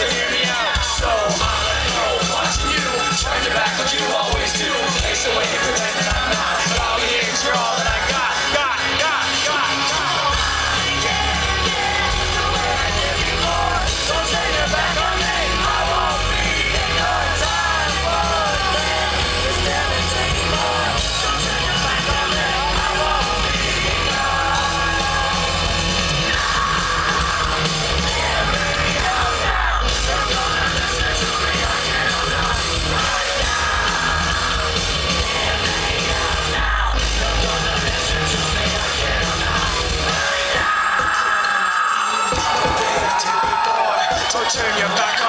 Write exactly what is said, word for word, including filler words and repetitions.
to hear me out. So I let go, watching you turn your back like you always do. Takes away you pretend that I'm not, but all you hear is you're all that I got, got, got, got, got. I can't get the way I did before. Don't turn your back on me. I won't be in your time for them. It's never anymore. Don't turn your back on me. I won't be in Turn your back